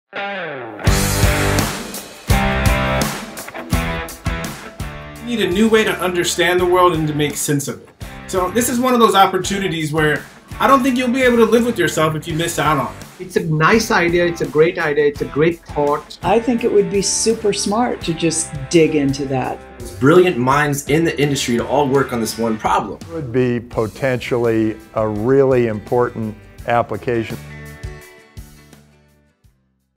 You need a new way to understand the world and to make sense of it. So this is one of those opportunities where I don't think you'll be able to live with yourself if you miss out on it. It's a nice idea, it's a great idea, it's a great thought. I think it would be super smart to just dig into that. Brilliant minds in the industry to all work on this one problem. It would be potentially a really important application.